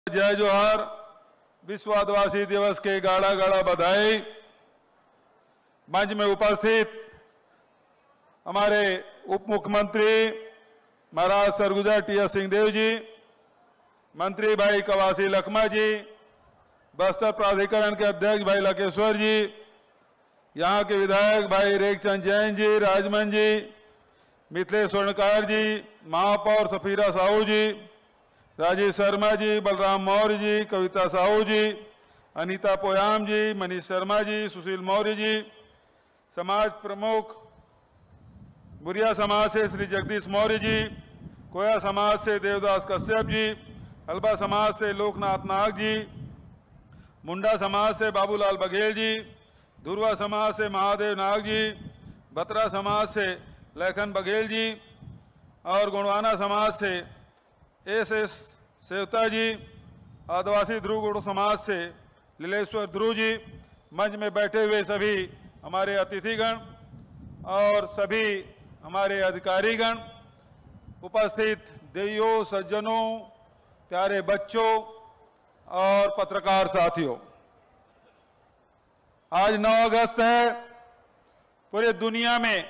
जय जोहार। विश्व आदिवासी दिवस के गाड़ा गाड़ा बधाई। मंच में उपस्थित हमारे उप मुख्यमंत्री महाराज सरगुजा टी.एस. सिंहदेव जी, मंत्री भाई कवासी लखमा जी, बस्तर प्राधिकरण के अध्यक्ष भाई लकेश्वर जी, यहाँ के विधायक भाई रेखचंद जैन जी, राजमन जी, मिथिलेश स्वर्णकार जी, महापौर सफीरा साहू जी, राजीव शर्मा जी, बलराम मौर्य जी, कविता साहू जी, अनीता पोयाम जी, मनीष शर्मा जी, सुशील मौर्य जी, समाज प्रमुख बुरिया समाज से श्री जगदीश मौर्य जी, कोया समाज से देवदास कश्यप जी, हलबा समाज से लोकनाथ नाग जी, मुंडा समाज से बाबूलाल बघेल जी, धुरवा समाज से महादेव नाग जी, बत्रा समाज से लखन बघेल जी और गुणवाना समाज से एस सेवता जी, आदिवासी ध्रुव गुड़ समाज से लीलेश्वर ध्रुव जी, मंच में बैठे हुए सभी हमारे अतिथिगण और सभी हमारे अधिकारीगण, उपस्थित देवियों, सज्जनों, प्यारे बच्चों और पत्रकार साथियों, आज 9 अगस्त है। पूरे दुनिया में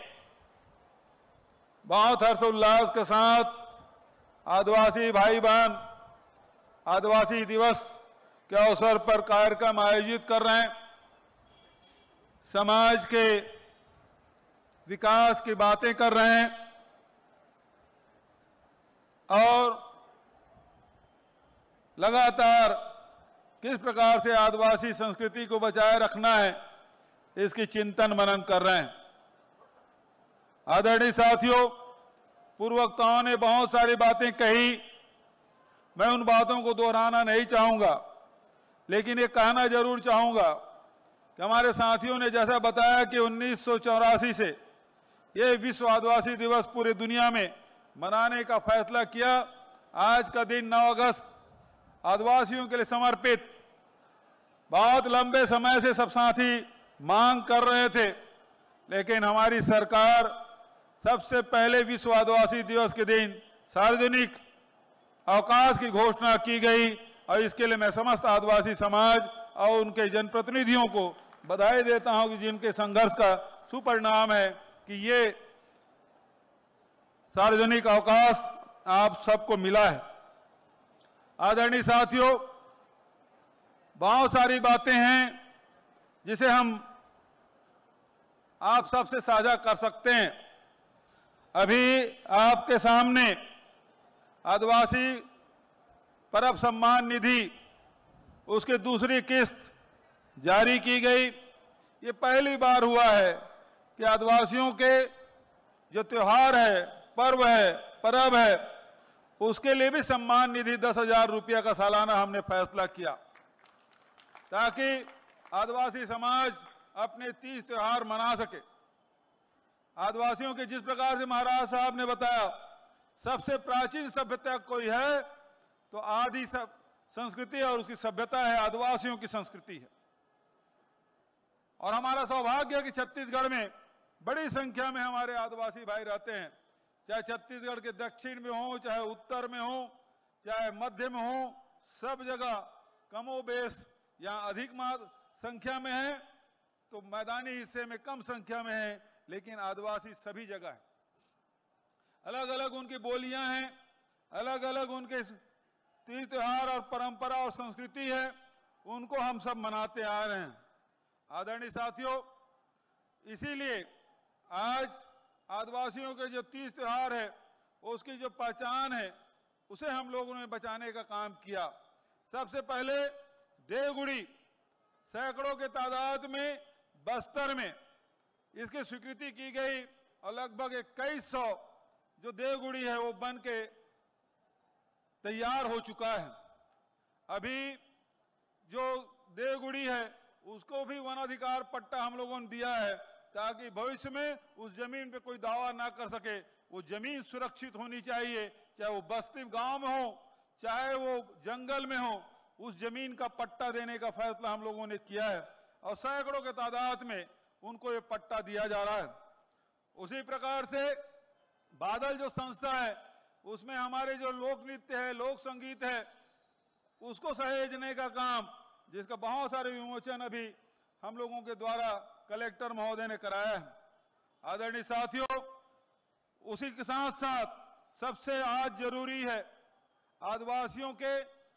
बहुत हर्षोल्लास के साथ आदिवासी भाई बहन आदिवासी दिवस के अवसर पर कार्यक्रम आयोजित कर रहे हैं। समाज के विकास की बातें कर रहे हैं और लगातार किस प्रकार से आदिवासी संस्कृति को बचाए रखना है, इसकी चिंतन मनन कर रहे हैं। आदरणीय साथियों, पूर्ववक्ताओं ने बहुत सारी बातें कही, मैं उन बातों को दोहराना नहीं चाहूंगा, लेकिन ये कहना जरूर चाहूंगा कि हमारे साथियों ने जैसा बताया कि 1984 से ये विश्व आदिवासी दिवस पूरी दुनिया में मनाने का फैसला किया। आज का दिन 9 अगस्त आदिवासियों के लिए समर्पित, बहुत लंबे समय से सब साथी मांग कर रहे थे, लेकिन हमारी सरकार सबसे पहले विश्व आदिवासी दिवस के दिन सार्वजनिक अवकाश की घोषणा की गई और इसके लिए मैं समस्त आदिवासी समाज और उनके जनप्रतिनिधियों को बधाई देता हूं कि जिनके संघर्ष का सुपरिणाम है कि ये सार्वजनिक अवकाश आप सबको मिला है। आदरणीय साथियों, बहुत सारी बातें हैं जिसे हम आप सबसे साझा कर सकते हैं। अभी आपके सामने आदिवासी परब सम्मान निधि उसकी दूसरी किस्त जारी की गई। ये पहली बार हुआ है कि आदिवासियों के जो त्योहार है, पर्व है, परब है, उसके लिए भी सम्मान निधि 10,000 रुपया का सालाना हमने फैसला किया, ताकि आदिवासी समाज अपने तीज त्योहार मना सके। आदिवासियों के जिस प्रकार से महाराज साहब ने बताया, सबसे प्राचीन सभ्यता कोई है तो आदि संस्कृति और उसकी सभ्यता है आदिवासियों की संस्कृति है। और हमारा सौभाग्य है कि छत्तीसगढ़ में बड़ी संख्या में हमारे आदिवासी भाई रहते हैं, चाहे छत्तीसगढ़ के दक्षिण में हो, चाहे उत्तर में हो, चाहे मध्य में हो, सब जगह कमोबेश यहाँ अधिक संख्या में है, तो मैदानी हिस्से में कम संख्या में है, लेकिन आदिवासी सभी जगह है। अलग अलग उनकी बोलियां हैं, अलग अलग उनके तीज त्योहार और परंपरा और संस्कृति है, उनको हम सब मनाते आ रहे हैं। आदरणीय साथियों, इसीलिए आज आदिवासियों के जो तीज त्योहार है, उसकी जो पहचान है, उसे हम लोगों ने बचाने का काम किया। सबसे पहले देवगुड़ी, सैकड़ों के तादाद में बस्तर में इसकी स्वीकृति की गई और लगभग 2100 जो देवगुड़ी है वो बन के तैयार हो चुका है। अभी जो देवगुड़ी है उसको भी वन अधिकार पट्टा हम लोगों ने दिया है, ताकि भविष्य में उस जमीन पे कोई दावा ना कर सके। वो जमीन सुरक्षित होनी चाहिए, चाहे वो बस्ती गांव में हो, चाहे वो जंगल में हो, उस जमीन का पट्टा देने का फैसला हम लोगों ने किया है और सैकड़ों के तादाद में उनको ये पट्टा दिया जा रहा है। उसी प्रकार से बादल जो संस्था है, उसमें हमारे जो लोक नृत्य है, लोक संगीत है, उसको सहेजने का काम, जिसका बहुत सारे विमोचन अभी हम लोगों के द्वारा कलेक्टर महोदय ने कराया है। आदरणीय साथियों, उसी के साथ साथ सबसे आज जरूरी है आदिवासियों के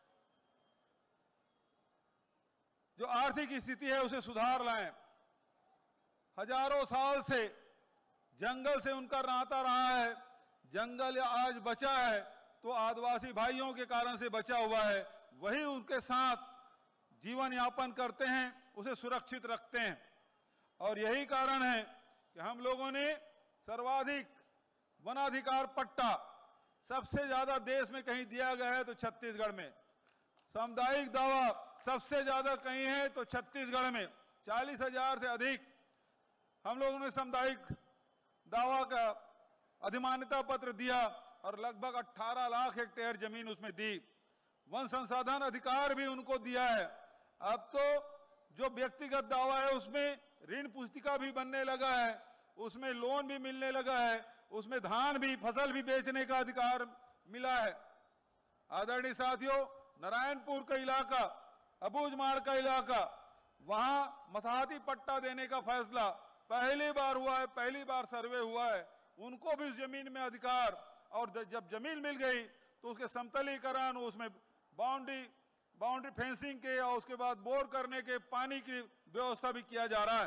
जो आर्थिक स्थिति है उसे सुधार लाएं। हजारों साल से जंगल से उनका नाता रहा है, जंगल आज बचा है तो आदिवासी भाइयों के कारण से बचा हुआ है, वही उनके साथ जीवन यापन करते हैं, उसे सुरक्षित रखते हैं। और यही कारण है कि हम लोगों ने सर्वाधिक वनाधिकार पट्टा सबसे ज्यादा देश में कहीं दिया गया है तो छत्तीसगढ़ में, सामुदायिक दावा सबसे ज्यादा कहीं है तो छत्तीसगढ़ में 40,000 से अधिक हम लोगों ने सामुदायिक दावा का अधिमान्यता पत्र दिया और लगभग 18 लाख हेक्टेयर जमीन उसमें दी। वन संसाधन अधिकार भी उनको दिया है। अब तो जो व्यक्तिगत दावा है उसमें ऋण पुस्तिका भी बनने लगा है, उसमें लोन भी मिलने लगा है, उसमें धान भी, फसल भी बेचने का अधिकार मिला है। आदरणीय साथियों, नारायणपुर का इलाका, अबूझमाड़ का इलाका, वहां मसाहती पट्टा देने का फैसला पहली बार हुआ है, पहली बार सर्वे हुआ है। उनको भी उस जमीन में अधिकार, और जब जमीन मिल गई तो उसके समतलीकरण, उसमें बाउंड्री फेंसिंग के और उसके बाद बोर करने के पानी की व्यवस्था भी किया जा रहा है।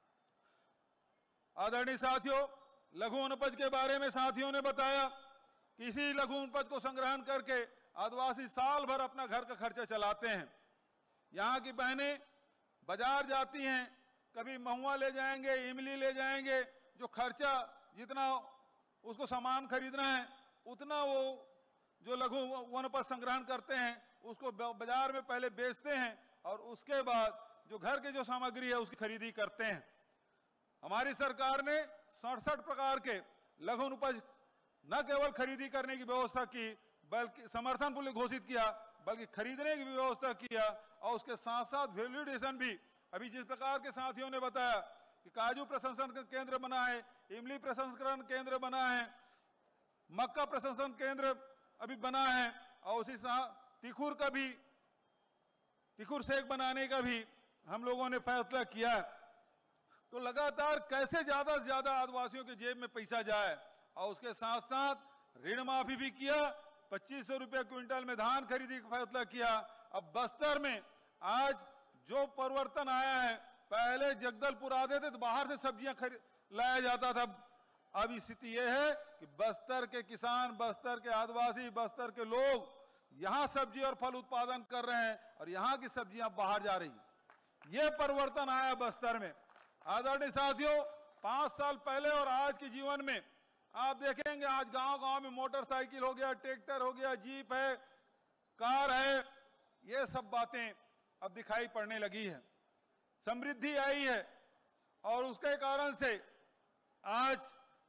आदरणीय साथियों, लघु वनोपज के बारे में साथियों ने बताया कि इसी लघु वनोपज को संग्रहण करके आदिवासी साल भर अपना घर का खर्चा चलाते हैं। यहाँ की बहनें बाजार जाती हैं, कभी महुआ ले जाएंगे, इमली ले जाएंगे, जो खर्चा जितना उसको सामान खरीदना है उतना वो जो लघु वनोपज संग्रहण करते हैं उसको बाजार में पहले बेचते हैं और उसके बाद जो घर के जो सामग्री है उसकी खरीदी करते हैं। हमारी सरकार ने 67 प्रकार के लघु वनोपज न केवल खरीदी करने की व्यवस्था की, बल्कि समर्थन मूल्य घोषित किया, बल्कि खरीदने की व्यवस्था किया और उसके साथ साथ वैल्यू एडिशन भी। अभी जिस प्रकार के साथियों ने बताया कि काजू प्रसंस्करण केंद्र बना है, इमली प्रसंस्करण केंद्र बना है, मक्का प्रसंस्करण केंद्र अभी बना है, और उसी तिखुर का भी, तिखुर सेक बनाने का भी हम लोगों ने फैसला किया है। तो लगातार कैसे ज्यादा से ज्यादा आदिवासियों के जेब में पैसा जाए, और उसके साथ साथ ऋण माफी भी किया। 2500 रुपये क्विंटल में धान खरीदी का फैसला किया। अब बस्तर में आज जो परिवर्तन आया है, पहले जगदलपुर आते थे तो बाहर से सब्जियां लाया जाता था, अब स्थिति यह है कि बस्तर के किसान, बस्तर के आदिवासी, बस्तर के लोग यहां सब्जी और फल उत्पादन कर रहे हैं और यहां की सब्जियां बाहर जा रही। यह परिवर्तन आया बस्तर में। आदरणीय साथियों, 5 साल पहले और आज के जीवन में आप देखेंगे आज गांव-गांव में मोटरसाइकिल हो गया, ट्रैक्टर हो गया, जीप है, कार है, ये सब बातें अब दिखाई पड़ने लगी है। समृद्धि आई है और उसके कारण से आज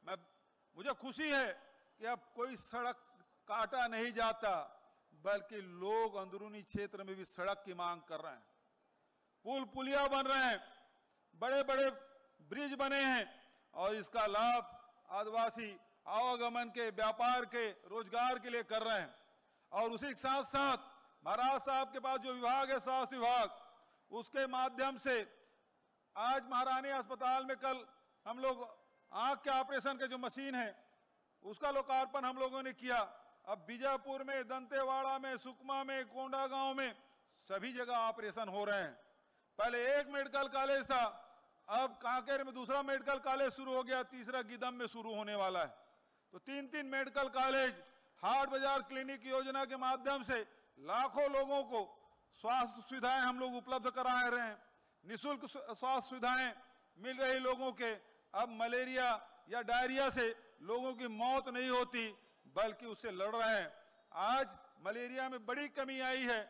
मुझे खुशी है कि अब कोई सड़क काटा नहीं जाता, बल्कि लोग अंदरूनी क्षेत्र में भी सड़क की मांग कर रहे हैं। पुल पुलिया बन रहे हैं, बड़े बड़े ब्रिज बने हैं और इसका लाभ आदिवासी आवागमन के, व्यापार के, रोजगार के लिए कर रहे हैं। और उसी के साथ साथ महाराज साहब के पास जो विभाग है, स्वास्थ्य विभाग, उसके माध्यम से आज महारानी अस्पताल में कल हम लोग आंख के ऑपरेशन के जो मशीन है उसका लोकार्पण हम लोगों ने किया। अब बीजापुर में, दंतेवाड़ा में, सुकमा में, कोंडागांव में सभी जगह ऑपरेशन हो रहे हैं। पहले एक मेडिकल कॉलेज था, अब कांकेर में दूसरा मेडिकल कॉलेज शुरू हो गया, तीसरा गिदम में शुरू होने वाला है। तो 3-3 मेडिकल कॉलेज, हाट बाजार क्लिनिक योजना के माध्यम से लाखों लोगों को स्वास्थ्य सुविधाएं हम लोग उपलब्ध करा रहे हैं। निःशुल्क स्वास्थ्य सुविधाएं मिल रही लोगों के। अब मलेरिया या डायरिया से लोगों की मौत नहीं होती, बल्कि उससे लड़ रहे हैं। आज मलेरिया में बड़ी कमी आई है।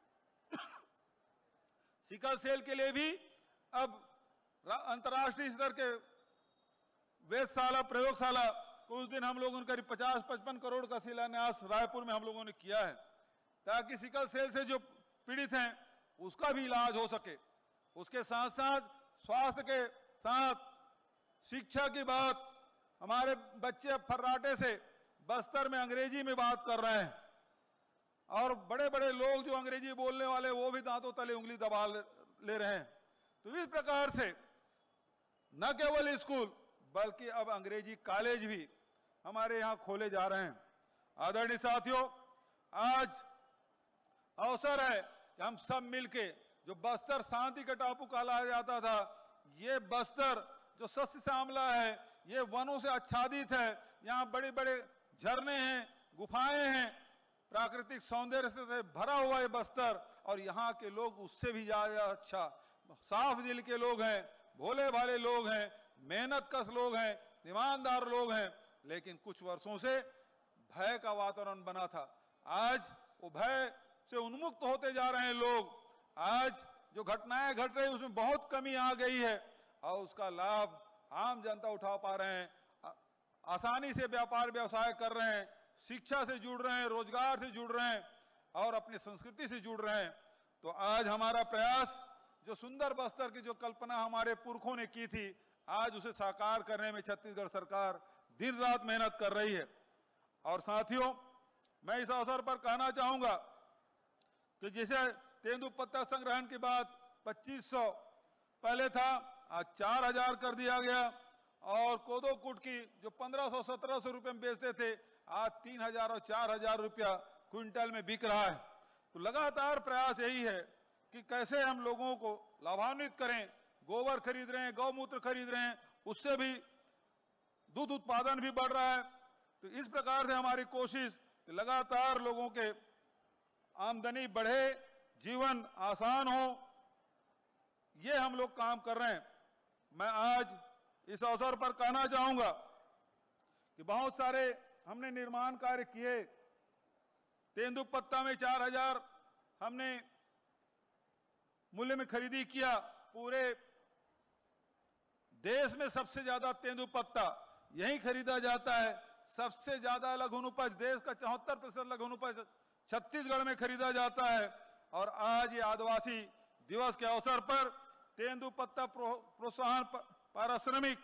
सिकल सेल के लिए भी अब अंतर्राष्ट्रीय स्तर के वेधशाला, प्रयोगशाला, कुछ दिन हम लोगों ने करीब 50-55 करोड़ का शिलान्यास रायपुर में हम लोगों ने किया है, ताकि सिकल सेल से जो पीड़ित हैं उसका भी इलाज हो सके। उसके साथ साथ स्वास्थ्य के साथ शिक्षा की बात, हमारे बच्चे फर्राटे से बस्तर में अंग्रेजी में बात कर रहे हैं। और बड़े बड़े लोग जो अंग्रेजी बोलने वाले वो भी दांतों तले उंगली दबा ले रहे हैं। तो इस प्रकार से न केवल स्कूल बल्कि अब अंग्रेजी कॉलेज भी हमारे यहां खोले जा रहे हैं। आदरणीय साथियों, आज अवसर है कि हम सब मिलके, जो बस्तर शांति का टापू कहा जाता था, ये बस्तर जो सस्य श्यामला है, ये वनों से आच्छादित है, यहाँ बड़े बड़े झरने हैं, गुफाएं हैं, प्राकृतिक सौंदर्य से भरा हुआ है बस्तर, और यहाँ के लोग उससे भी ज्यादा अच्छा साफ दिल के लोग हैं, भोले भाले लोग हैं, मेहनत कश लोग हैं, ईमानदार लोग हैं। लेकिन कुछ वर्षों से भय का वातावरण बना था। आज वो भय से उन्मुक्त होते जा रहे हैं लोग। आज जो घटनाएं घट रही उसमें बहुत कमी आ गई है और उसका लाभ आम जनता उठा पा रहे हैं, आसानी से व्यापार व्यवसाय कर रहे हैं, शिक्षा से जुड़ रहे हैं, रोजगार से जुड़ रहे हैं और अपनी संस्कृति से जुड़ रहे हैं। तो आज हमारा प्रयास, जो सुंदर बस्तर की जो कल्पना हमारे पुरखों ने की थी, आज उसे साकार करने में छत्तीसगढ़ सरकार दिन रात मेहनत कर रही है। और साथियों, मैं इस अवसर पर कहना चाहूंगा कि जैसे तेंदुपत्ता संग्रहण की बात 2500 पहले था, आज 4000 कर दिया गया, और कोदो कूट की जो 1500-1700 रुपए में बेचते थे, आज 3000 और 4000 रुपया क्विंटल में बिक रहा है। तो लगातार प्रयास यही है कि कैसे हम लोगों को लाभान्वित करें। गोबर खरीद रहे हैं, गौमूत्र खरीद रहे हैं, उससे भी दूध उत्पादन भी बढ़ रहा है। तो इस प्रकार से हमारी कोशिश कि लगातार लोगों के आमदनी बढ़े, जीवन आसान हो, ये हम लोग काम कर रहे हैं। मैं आज इस अवसर पर कहना चाहूंगा कि बहुत सारे हमने निर्माण कार्य किए। तेंदुपत्ता में 4000 हमने मूल्य में खरीदी किया। पूरे देश में सबसे ज्यादा तेंदुपत्ता यहीं खरीदा जाता है। सबसे ज्यादा लघु उपज, देश का 74% लघु उपज छत्तीसगढ़ में खरीदा जाता है। और आज ये आदिवासी दिवस के अवसर पर तेंदुपत्ता प्रोत्साहन पारिश्रमिक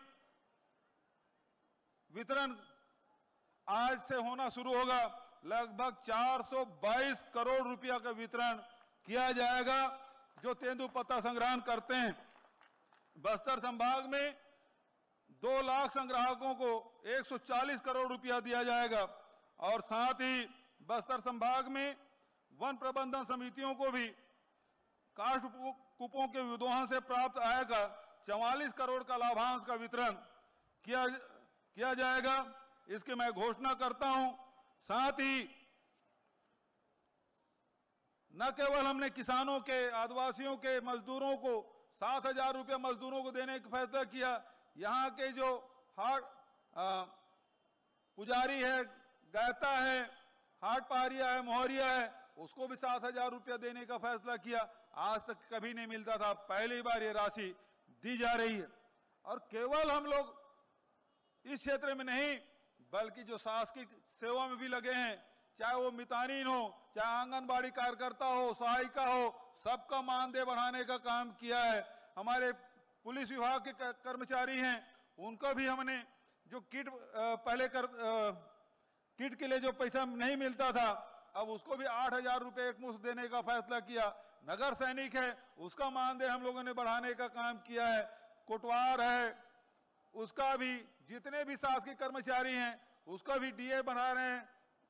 वितरण आज से होना शुरू होगा। लगभग 422 करोड़ रुपया का वितरण किया जाएगा जो तेंदुपत्ता संग्रहण करते हैं। बस्तर संभाग में 2 लाख संग्राहकों को 140 करोड़ रुपया दिया जाएगा। और साथ ही बस्तर संभाग में वन प्रबंधन समितियों को भी काष्ठ कूपों के विदोहन से प्राप्त आय का 44 करोड़ का लाभांश का वितरण किया जाएगा। इसकी मैं घोषणा करता हूं। साथ ही न केवल हमने किसानों के, आदिवासियों के मजदूरों को 7000 रुपये मजदूरों को देने का फैसला किया। यहाँ के जो पुजारी है, गायता है, हाट पहाड़िया है, मोहरिया है, उसको भी 7000 रुपया देने का फैसला किया। आज तक कभी नहीं मिलता था, पहली बार ये राशि दी जा रही है। और केवल हम लोग इस क्षेत्र में नहीं बल्कि जो शासकीय सेवा में भी लगे हैं, चाहे वो मितानिन हो, चाहे आंगनबाड़ी कार्यकर्ता हो, सहायिका हो, सबका मानदेय बढ़ाने का काम किया है। हमारे पुलिस विभाग के कर्मचारी हैं, उनको भी हमने जो किट पहले किट के लिए जो पैसा नहीं मिलता था, अब उसको भी 8000 रुपये एक मुश्त देने का फैसला किया। नगर सैनिक है, उसका मानदेय हम लोगों ने बढ़ाने का काम किया है। कोटवार है, उसका भी, जितने भी शासकीय कर्मचारी हैं उसका भी डीए बढ़ा रहे हैं।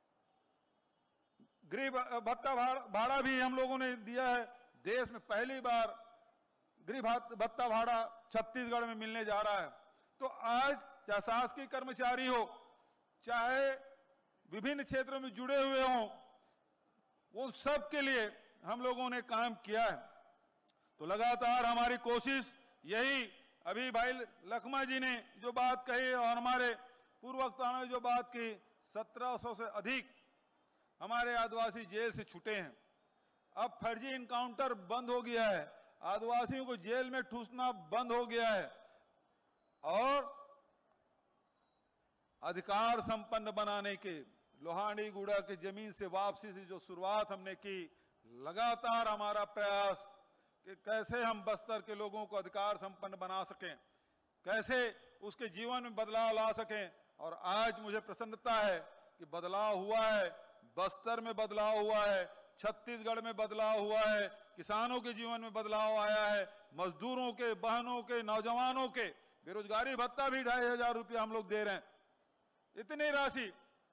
गृह भत्ता भाड़ा भी हम लोगों ने दिया है। देश में पहली बार गृह भत्ता भाड़ा छत्तीसगढ़ में मिलने जा रहा है। तो आज चाहे शासकीय कर्मचारी हो, चाहे विभिन्न क्षेत्रों में जुड़े हुए हों, वो सब के लिए हम लोगों ने काम किया है। तो लगातार हमारी कोशिश यही, अभी भाई लखमा जी ने जो बात कही और हमारे पूर्व वक्ताओं ने जो बात की, 1700 से अधिक हमारे आदिवासी जेल से छूटे हैं। अब फर्जी इनकाउंटर बंद हो गया है, आदिवासियों को जेल में ठूसना बंद हो गया है और अधिकार संपन्न बनाने के लोहांडी गुड़ा की जमीन से वापसी से जो शुरुआत हमने की, लगातार हमारा प्रयास कि कैसे हम बस्तर के लोगों को अधिकार संपन्न बना सकें, कैसे उसके जीवन में बदलाव ला सकें। और आज मुझे प्रसन्नता है कि बदलाव हुआ है। बस्तर में बदलाव हुआ है, छत्तीसगढ़ में बदलाव हुआ है, किसानों के जीवन में बदलाव आया है, मजदूरों के, बहनों के, नौजवानों के बेरोजगारी भत्ता भी 2500 रुपया हम लोग दे रहे हैं। इतनी राशि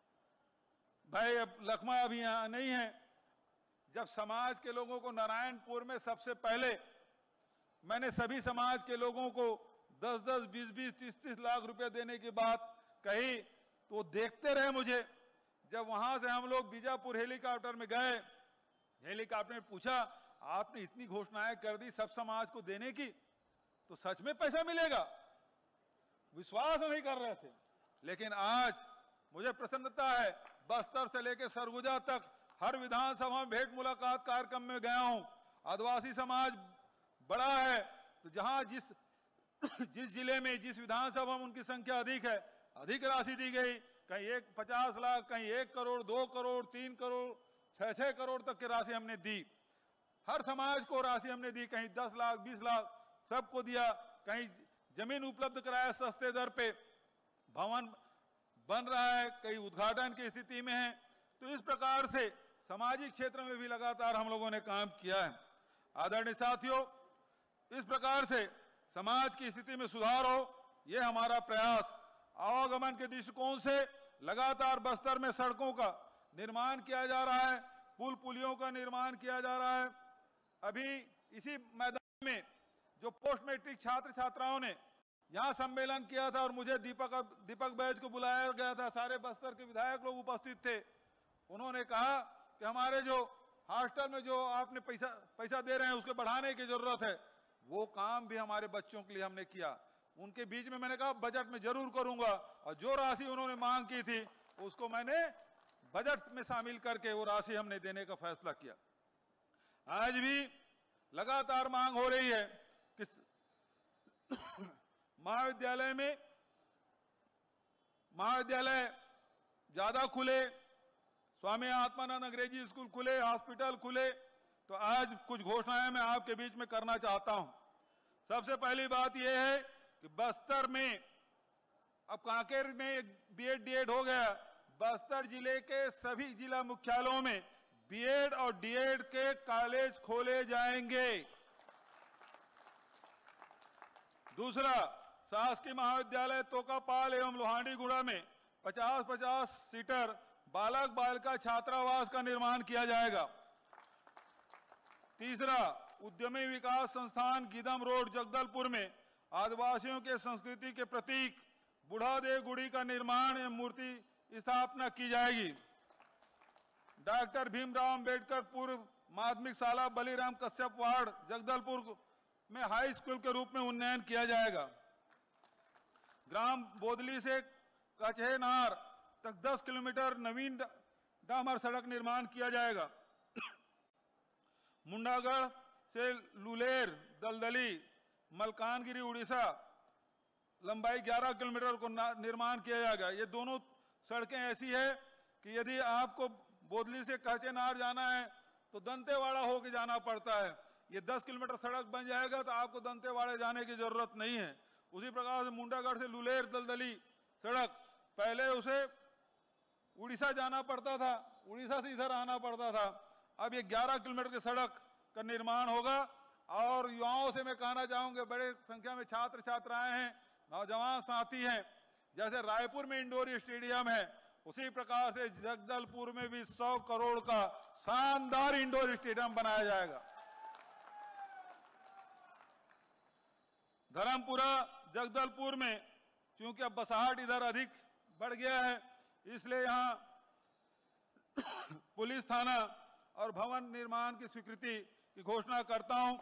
भाई, अब लखमा अभी यहां नहीं है। जब समाज के लोगों को नारायणपुर में सबसे पहले मैंने सभी समाज के लोगों को 10-10, 20-20, 30-30 लाख रुपए देने की बात कही तो वो देखते रहे मुझे। जब वहां से हम लोग बीजापुर हेलीकॉप्टर में गए, हेलीकॉप्टर में पूछा आपने इतनी घोषणाएं कर दी सब समाज को देने की, तो सच में पैसा मिलेगा? विश्वास नहीं कर रहे थे। लेकिन आज मुझे प्रसन्नता है, बस्तर से लेकर सरगुजा तक हर विधानसभा में भेंट मुलाकात कार्यक्रम में गया हूं। आदिवासी समाज बड़ा है, तो जहां जिस जिले में, जिस विधानसभा में उनकी संख्या अधिक है, अधिक राशि दी गई। कहीं 50 लाख, कहीं 1 करोड़, 2 करोड़, 3 करोड़, 6-6 करोड़ तक की राशि हमने दी। हर समाज को राशि हमने दी, कहीं 10 लाख, 20 लाख सबको दिया। कहीं जमीन उपलब्ध कराया सस्ते दर पे, भवन बन रहा है, कई उद्घाटन की स्थिति में है। तो इस प्रकार से सामाजिक क्षेत्र में भी लगातार हम लोगों ने काम किया है। आदरणीय साथियों, इस प्रकार से समाज की स्थिति में सुधार हो, ये हमारा प्रयास। आवागमन के दृष्टिकोण से लगातार बस्तर में सड़कों का निर्माण किया जा रहा है, पुल पुलियों का निर्माण किया जा रहा है। अभी इसी मैदान में जो पोस्ट मैट्रिक छात्र छात्राओं ने यहां सम्मेलन किया था और मुझे दीपक बैज को बुलाया गया था, सारे बस्तर के विधायक लोग उपस्थित थे। उन्होंने कहा कि हमारे जो हॉस्टल में जो आपने पैसा दे रहे हैं उसके बढ़ाने की जरूरत है। वो काम भी हमारे बच्चों के लिए हमने किया। उनके बीच में मैंने कहा बजट में जरूर करूंगा, और जो राशि उन्होंने मांग की थी उसको मैंने बजट में शामिल करके वो राशि हमने देने का फैसला किया। आज भी लगातार मांग हो रही है कि महाविद्यालय ज्यादा खुले, स्वामी आत्मानंद अंग्रेजी स्कूल खुले, हॉस्पिटल खुले। तो आज कुछ घोषणाएं मैं आपके बीच में करना चाहता हूं। सबसे पहली बात यह है कि बस्तर में, अब कांकेर में बीएड डीएड हो गया, बस्तर जिले के सभी जिला मुख्यालयों में बीएड और डीएड के कॉलेज खोले जाएंगे। दूसरा, शासकीय महाविद्यालय तोकापाल एवं लोहांडीगुड़ा में 50-50 सीटर बालक बालिका छात्रावास का निर्माण किया जाएगा। तीसरा, उद्यमी विकास संस्थान गीदम रोड जगदलपुर में आदिवासियों के संस्कृति के प्रतीक बुढ़ादेव गुड़ी का निर्माण एवं मूर्ति स्थापना की जाएगी। डॉक्टर भीमराव अंबेडकर पूर्व माध्यमिक शाला बलीराम कश्यप वार्ड जगदलपुर में हाई स्कूल के रूप में उन्नयन किया जाएगा। ग्राम बोदली से कचहेनार तक 10 किलोमीटर नवीन डामर सड़क निर्माण किया जाएगा। मुंडागढ़ से लुलेर दलदली मलकानगिरी उड़ीसा लंबाई 11 किलोमीटर को निर्माण किया जाएगा। ये दोनों सड़कें ऐसी है कि यदि आपको बोदली से कचहेनार जाना है तो दंतेवाड़ा होकर जाना पड़ता है। ये 10 किलोमीटर सड़क बन जाएगा तो आपको दंतेवाड़ा जाने की जरूरत नहीं है। उसी प्रकार से मुंडागढ़ से लुलेर दलदली सड़क, पहले उसे उड़ीसा जाना पड़ता था, उड़ीसा से इधर आना पड़ता था। अब ये 11 किलोमीटर की सड़क का निर्माण होगा। और युवाओं से मैं कहना चाहूंगा, बड़े संख्या में छात्र छात्राएं हैं, नौजवान साथी हैं। जैसे रायपुर में इंडोर स्टेडियम है, उसी प्रकार से जगदलपुर में भी 100 करोड़ का शानदार इंडोर स्टेडियम बनाया जाएगा। धर्मपुरा जगदलपुर में क्योंकि अब बसाहट इधर अधिक बढ़ गया है, इसलिए यहां पुलिस थाना और भवन निर्माण की स्वीकृति की घोषणा करता हूं।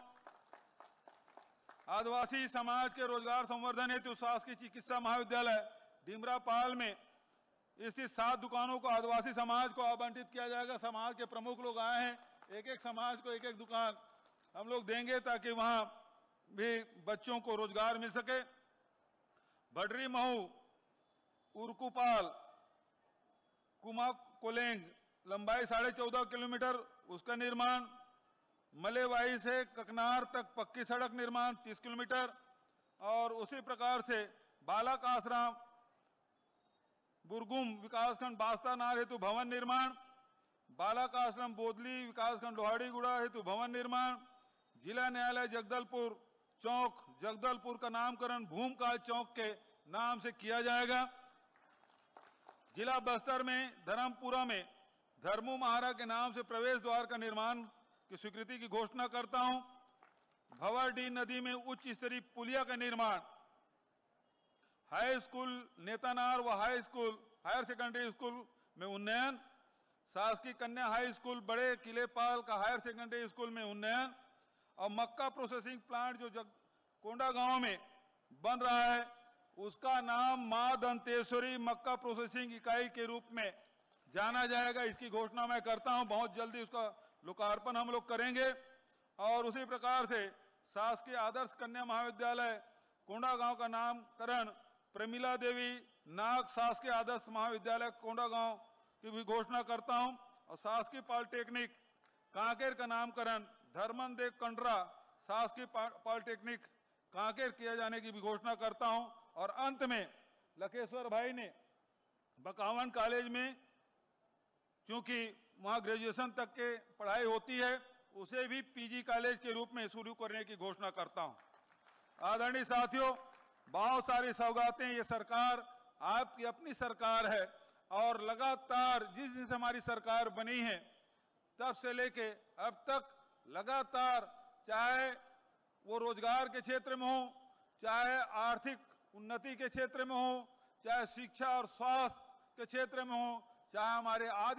आदिवासी समाज के रोजगार संवर्धन हेतु शासकीय चिकित्सा महाविद्यालय डीमरापाल में स्थित 7 दुकानों को आदिवासी समाज को आवंटित किया जाएगा। समाज के प्रमुख लोग आए हैं, एक-एक समाज को एक-एक दुकान हम लोग देंगे ताकि वहां भी बच्चों को रोजगार मिल सके। भडरी महू उर्कुपाल कुमा कोलेंग लंबाई 14.5 किलोमीटर उसका निर्माण। मलेवाई से ककनार तक पक्की सड़क निर्माण 30 किलोमीटर। और उसी प्रकार से बालक आश्रम बुरगुम विकासखंड बास्तानार हेतु भवन निर्माण। बालक आश्रम बोदली विकासखंड लोहाड़ीगुड़ा हेतु भवन निर्माण, जिला न्यायालय जगदलपुर चौक जगदलपुर का नामकरण भूमकाल चौक के नाम से किया जाएगा। जिला बस्तर में धर्मपुरा में धर्मू महाराज के नाम से प्रवेश द्वार का निर्माण की स्वीकृति की घोषणा करता हूं। भंवरडीह नदी में उच्च स्तरीय पुलिया का निर्माण, हाई स्कूल नेतानार व हायर सेकेंडरी स्कूल में उन्नयन, शासकीय कन्या हाई स्कूल बड़े किलेपाल का हायर सेकेंडरी स्कूल में उन्नयन और मक्का प्रोसेसिंग प्लांट जो कोंडा गांव में बन रहा है उसका नाम मां दंतेश्वरी मक्का प्रोसेसिंग इकाई के रूप में जाना जाएगा। इसकी घोषणा मैं करता हूं। बहुत जल्दी उसका लोकार्पण हम लोग करेंगे। और उसी प्रकार से शासकीय आदर्श कन्या महाविद्यालय कोंडा गांव का नामकरण प्रमिला देवी नाग शासकीय आदर्श महाविद्यालय कोंडा गांव की भी घोषणा करता हूं। और शासकीय पॉलिटेक्निक कांकेर का नामकरण धर्मन देव कंडरा शासकीय पॉलिटेक्निक कांकेर किए जाने की भी घोषणा करता हूं। और अंत में लखेश्वर भाई ने बकावन कॉलेज में क्योंकि वहां ग्रेजुएशन तक के पढ़ाई होती है उसे भी पीजी कॉलेज के रूप में शुरू करने की घोषणा करता हूं। आदरणीय साथियों, बहुत सारी सौगातें, ये सरकार आपकी अपनी सरकार है और लगातार जिस दिन से हमारी सरकार बनी है तब से लेके अब तक लगातार, चाहे वो रोजगार के क्षेत्र में हो, चाहे आर्थिक उन्नति के क्षेत्र में हो, चाहे शिक्षा और स्वास्थ्य के क्षेत्र में हो, चाहे हमारे